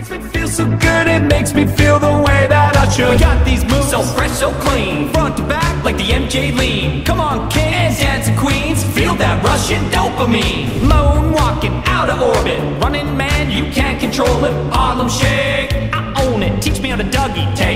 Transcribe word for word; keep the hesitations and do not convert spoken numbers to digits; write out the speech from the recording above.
makes me feel so good, it makes me feel the way that I should. We got these moves, so fresh, so clean, front to back, like the M J lean. Come on, kings, dancing queens, feel that Russian dopamine. Lone walking out of orbit, running man, you can't control it. Harlem shake, I own it, teach me how to Dougie take.